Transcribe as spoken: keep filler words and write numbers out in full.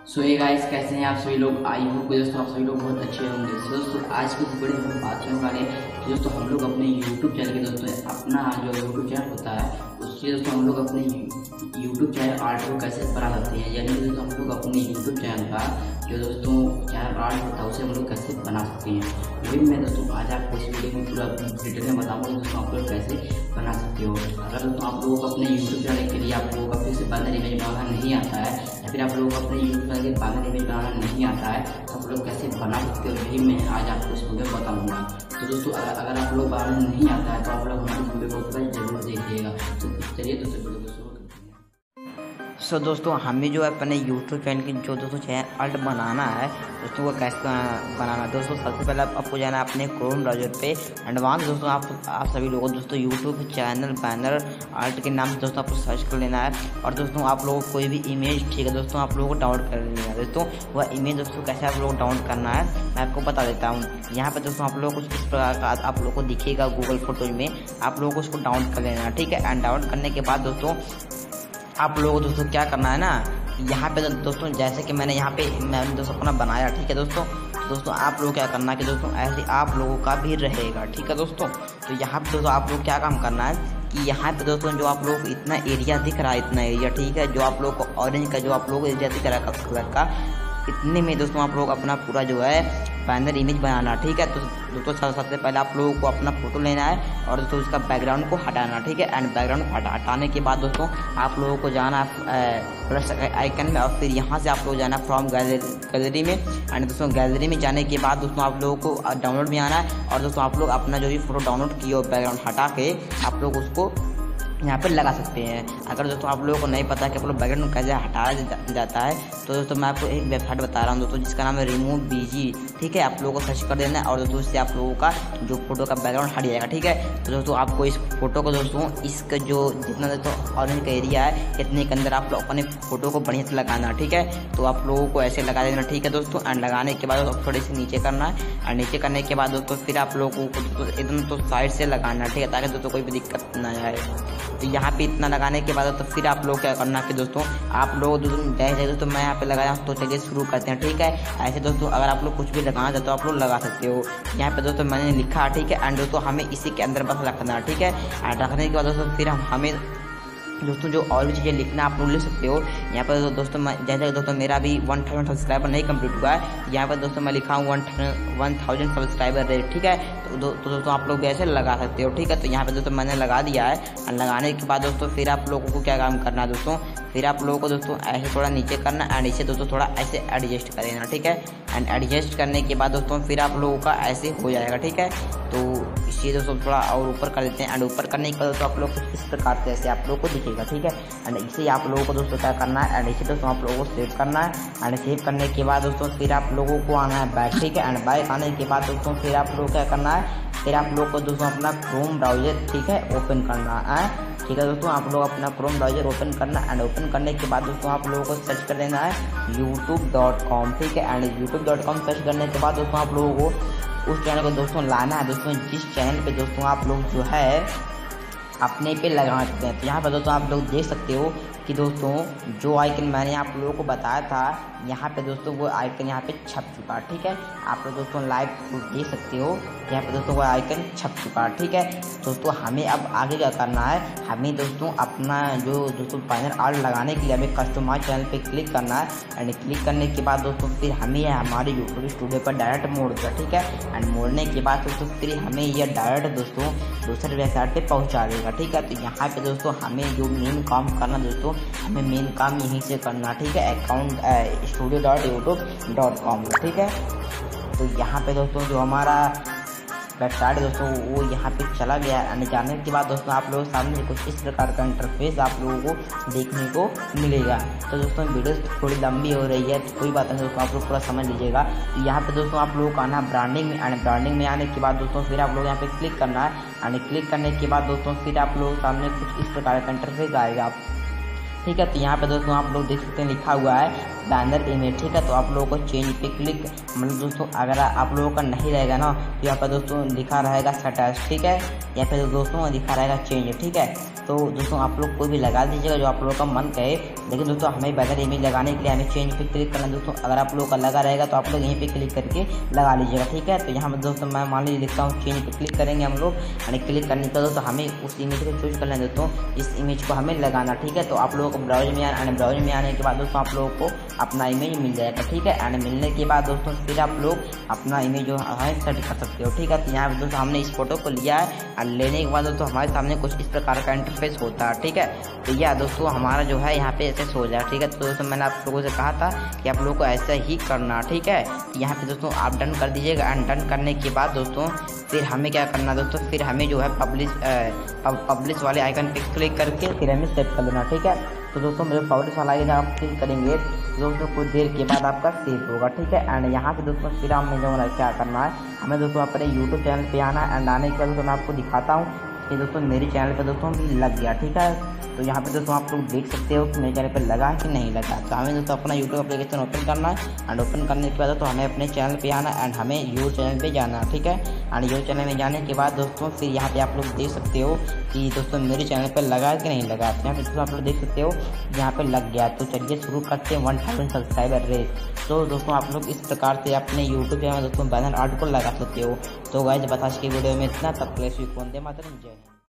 सो ये गाइस, कैसे हैं आप सभी लोग। आई होप दोस्तों आप सभी लोग बहुत अच्छे होंगे। सो दोस्तों आज की वीडियो में हम बात करने वाले हैं कि दोस्तों हम लोग अपने यूट्यूब चैनल के दोस्तों अपना जो यूट्यूब चैनल होता है उसके दोस्तों हम लोग अपने यूट्यूब चैनल आर्ट को कैसे बना सकते हैं, यानी दोस्तों हम लोग अपने यूट्यूब चैनल का जो दोस्तों चैनल आर्ट होता है उसे हम लोग कैसे बना सकते हैं। वही मैं दोस्तों आज आपको इस वीडियो में पूरा डिटेल में बताऊँगा दोस्तों आप लोग कैसे बना सकते हो। अगर दोस्तों आप लोगों को अपने यूट्यूब चैनल के लिए आप लोगों का फिर से बैनर इमेज बनाना नहीं आता है या फिर आप लोगों को अपने यूट्यूब चैनल के बैनर इमेज बनाना नहीं आता है तो आप लोग कैसे बना सकते हो, यही मैं आज आपको इस वीडियो में बताऊँगा। तो दोस्तों अगर आप लोग बनाना नहीं आता है तो आप लोग हमारे वीडियो को पूरा जरूर देखिएगा। तो चलिए दोस्तों वीडियो को शुरू करते हैं। सो so, दोस्तों हमें जो है अपने यूट्यूब चैनल की जो दोस्तों चैनल आर्ट बनाना है दोस्तों वो कैसे बनाना। दोस्तों सबसे पहले आपको जाना है अपने क्रोम ब्राउज़र पे। एडवांस दोस्तों आप आप सभी लोगों को दोस्तों यूट्यूब चैनल बैनर आर्ट के नाम से दोस्तों आपको सर्च कर लेना है और दोस्तों आप लोगों को कोई भी इमेज ठीक है दोस्तों आप लोगों को डाउनलोड कर लेना है। दोस्तों वह इमेज दोस्तों कैसे आप लोगों को डाउनलोड करना है मैं आपको बता देता हूँ। यहाँ पर दोस्तों आप लोगों को कुछ इस प्रकार का आप लोगों को दिखेगा गूगल फोटोज में, आप लोगों को उसको डाउनलोड कर लेना है ठीक है। एंड डाउनलोड करने के बाद दोस्तों आप लोगों को दोस्तों क्या करना है ना, यहाँ पे दोस्तों जैसे कि मैंने यहाँ पे मैंने दोस्तों अपना बनाया ठीक है दोस्तों। दोस्तों आप लोग क्या करना है कि दोस्तों ऐसे आप लोगों का भी रहेगा ठीक है दोस्तों। तो यहाँ पे दोस्तों आप लोग क्या काम करना है कि यहाँ पे दोस्तों जो आप लोग को इतना एरिया दिख रहा है इतना एरिया ठीक है, जो आप लोग को ऑरेंज का जो आप लोग को एरिया दिख रहा है कलर का, इतने में दोस्तों आप लोग अपना पूरा जो है बैनर इमेज बनाना ठीक है। तो दोस्तों सबसे पहले आप लोगों को अपना फोटो लेना है और दोस्तों उसका बैकग्राउंड को हटाना ठीक है। एंड बैकग्राउंड को हटा हटाने के बाद दोस्तों आप लोगों को जाना प्लस आइकन में और फिर यहाँ से आप लोग जाना फ्रॉम गैलरी में। एंड दोस्तों गैलरी में जाने के बाद दोस्तों आप लोगों को डाउनलोड में आना है और दोस्तों आप लोग अपना जो भी फोटो डाउनलोड किए हो बैकग्राउंड हटा के आप लोग उसको यहाँ पर लगा सकते हैं। अगर दोस्तों आप लोगों को नहीं पता कि आप लोग बैकग्राउंड कैसे हटाया जा, जाता है तो दोस्तों मैं आपको एक वेबसाइट बता रहा हूँ दोस्तों जिसका नाम है रिमूव बीजी ठीक है। आप लोगों को सर्च कर देना है और दोस्तों इससे आप लोगों का जो फोटो का बैकग्राउंड हट जाएगा ठीक है। तो दोस्तों आपको इस फोटो को दोस्तों इसका जो जितना दोस्तों ऑरेंज का एरिया है इतने के अंदर आप लोग अपने फोटो को बढ़िया से लगाना ठीक है। तो आप लोगों को ऐसे लगा देना ठीक है दोस्तों। एंड लगाने के बाद थोड़े से नीचे करना है और नीचे करने के बाद दोस्तों फिर आप लोगों को एकदम तो साइड से लगाना ठीक है ताकि दोस्तों कोई भी दिक्कत ना आए। तो यहाँ पे इतना लगाने के बाद तो फिर आप लोग क्या करना कि दोस्तों आप लोग दोस्तों जैसे दोस्तों मैं यहाँ पे लगाया हूँ तो चलिए शुरू करते हैं ठीक है। ऐसे दोस्तों अगर आप लोग कुछ भी लगाना चाहते हो आप लोग लगा सकते हो। यहाँ पे दोस्तों मैंने लिखा ठीक है एंड दोस्तों हमें इसी के अंदर बस रखना है ठीक है। एंड रखने के बाद दोस्तों फिर हम हमें दोस्तों जो और भी चीज़ें लिखना आप लोग लिख सकते हो। यहाँ पर दोस्तों मैं जैसे दोस्तों मेरा भी वन थाउजेंड सब्सक्राइबर नहीं कंप्लीट हुआ है, यहाँ पर दोस्तों मैं लिखा हूँ one one thousand subscriber rate ठीक है। तो, दो, तो दोस्तों आप लोग ऐसे लगा सकते हो ठीक है। तो यहाँ पर दोस्तों मैंने लगा दिया है और लगाने के बाद दोस्तों फिर आप लोगों को क्या काम करना है दोस्तों, फिर आप लोगों को दोस्तों ऐसे थोड़ा नीचे करना एंड इसे दोस्तों थोड़ा ऐसे एडजस्ट कर देना ठीक है। एंड एडजस्ट करने के बाद दोस्तों फिर आप लोगों का ऐसे हो जाएगा ठीक है। तो इसे दोस्तों थोड़ा और ऊपर कर देते हैं एंड ऊपर करने के बाद दोस्तों आप लोग कुछ इस प्रकार से ऐसे आप लोग को दिखेगा ठीक है। एंड इसे आप लोगों को दोस्तों क्या करना है एंड इसे दोस्तों आप लोगों को सेव करना है। एंड सेव करने के बाद दोस्तों फिर आप लोगों को आना है बैक ठीक है। एंड बैक आने के बाद दोस्तों फिर आप लोग क्या करना है, फिर आप लोग को दोस्तों अपना क्रोम ब्राउज़र ठीक है ओपन करना है ठीक है दोस्तों। आप लोग अपना क्रोम ब्राउज़र ओपन करना एंड ओपन करने के बाद दोस्तों आप लोगों को सर्च कर देना है यूट्यूब डॉट कॉम ठीक है। And YouTube dot com search करने के बाद दोस्तों आप लोगों को उस चैनल को दोस्तों लाना है दोस्तों जिस चैनल पे दोस्तों आप लोग जो है अपने पे लगाना चाहते हैं। तो यहाँ पर दोस्तों आप लोग देख सकते हो कि दोस्तों जो आइकन मैंने आप लोगों को बताया था यहाँ पे दोस्तों वो आइकन यहाँ पे छप चुका है ठीक है। आप लोग दोस्तों लाइव देख सकते हो यहाँ पे दोस्तों वो आइकन छप चुका है ठीक है। दोस्तों हमें अब आगे क्या करना है, हमें दोस्तों अपना जो दोस्तों बैनर आर्ट लगाने के लिए हमें कस्टमाइज चैनल पे क्लिक करना है। एंड क्लिक करने के बाद दोस्तों फिर हमें हमारे यूट्यूब स्टूडियो पर डायरेक्ट मोड़ दिया ठीक है। एंड मोड़ने के बाद दोस्तों फिर हमें यह डायरेक्ट दोस्तों दूसरे वेबसाइट पर पहुँचा देगा ठीक है। तो यहाँ पे दोस्तों हमें जो मेन काम करना दोस्तों हमें मेन काम यहीं से करना ठीक है, account studio dot YouTube dot com ठीक है। तो यहाँ पे दोस्तों जो हमारा वेबसाइट दोस्तों वो यहाँ पे चला गया है। जाने के बाद दोस्तों आप लोगों के सामने कुछ इस प्रकार का इंटरफेस आप लोगों को देखने को मिलेगा। तो दोस्तों वीडियो थोड़ी लंबी हो रही है तो कोई बात नहीं दोस्तों आप लोग पूरा समझ लीजिएगा। तो यहाँ पे दोस्तों आप लोगों को आना ब्रांडिंग में एंड ब्रांडिंग में आने के बाद दोस्तों फिर आप लोग यहाँ पे क्लिक करना है। एंड क्लिक करने के बाद दोस्तों फिर आप लोगों के सामने कुछ इस प्रकार का इंटरफेस आएगा ठीक है। तो यहाँ पे दोस्तों आप लोग देख सकते हैं लिखा हुआ है बैनर इमेज ठीक है। तो आप लोगों को चेंज पे क्लिक मतलब दोस्तों अगर आप लोगों का नहीं रहेगा ना तो यहाँ पर दोस्तों लिखा रहेगा स्टेटस ठीक है, या फिर दोस्तों लिखा रहेगा चेंज ठीक है। तो दोस्तों आप लोग कोई भी लगा दीजिएगा जो आप लोगों का मन कहे। लेकिन दोस्तों हमें बेहतर इमेज लगाने के लिए हमें चेंज पे क्लिक करना है दोस्तों। अगर आप लोगों का लगा रहेगा तो आप लोग यहीं पे क्लिक करके लगा लीजिएगा, ठीक है। तो यहाँ पर दोस्तों मैं मान लीजिए लिखता हूँ चेंज पे क्लिक करेंगे हम लोग, यानी क्लिक करने के दोस्तों हमें उस इमेज को चूज करना है दोस्तों, इस इमेज को हमें लगाना, ठीक है। तो आप लोगों को ब्राउजर में आना, ब्राउजर में आने के बाद दोस्तों आप लोगों को अपना इमेज मिल जाएगा, ठीक है। एंड मिलने के बाद दोस्तों फिर आप लोग अपना इमेज जो है सेट कर सकते हो, ठीक है। तो यहाँ पे दोस्तों हमने इस फोटो को लिया है और लेने के बाद दोस्तों हमारे सामने कुछ इस प्रकार का इंटरफेस होता है, ठीक है। तो यह दोस्तों हमारा जो है यहाँ पे ऐसे हो जाए, ठीक है। तो दोस्तों मैंने आप लोगों से कहा था कि आप लोगों को ऐसा ही करना, ठीक है। यहाँ पे दोस्तों आप डन कर दीजिएगा। एंड डन करने के बाद दोस्तों फिर हमें क्या करना दोस्तों, फिर हमें जो है पब्लिश पब्लिश वाले आइकन पे क्लिक करके फिर हमें सेव कर लेना, ठीक है। तो दोस्तों मेरे पब्लिश वाला आइकन आप क्लिक करेंगे तो दोस्तों कुछ देर के बाद आपका सेव होगा, ठीक है। एंड यहाँ से दोस्तों फिर हमें जो है क्या करना है, हमें दोस्तों अपने यूट्यूब चैनल पे आना है। एंड आने के बाद दोस्तों मैं आपको दिखाता हूँ कि दोस्तों मेरे चैनल पे दोस्तों भी लग गया, ठीक है। तो यहाँ पे दोस्तों आप लोग देख सकते हो कि मेरे चैनल पे लगा है कि नहीं लगा। तो हमें दोस्तों अपना यूट्यूब एप्लीकेशन ओपन करना है। एंड ओपन करने के बाद दोस्तों हमें अपने चैनल पे आना है एंड हमें यूट्यूब चैनल पे जाना है, ठीक है। एंड यूट्यूब चैनल में जाने के बाद दोस्तों फिर यहाँ पे आप लोग देख सकते हो कि दोस्तों मेरे चैनल पर लगा है कि नहीं लगा। तो यहाँ पे दोस्तों आप लोग देख सकते हो यहाँ पे लग गया। तो चलिए शुरू करते हैं वन थाउजेंड सब्सक्राइबर रेस। तो दोस्तों आप लोग इस प्रकार से अपने यूट्यूब चैनल में दोस्तों बैनर आर्ट को लगा सकते हो। तो गाइस बता के वीडियो में इतना, तब के लिए वंदे मातरम, जय हिंद।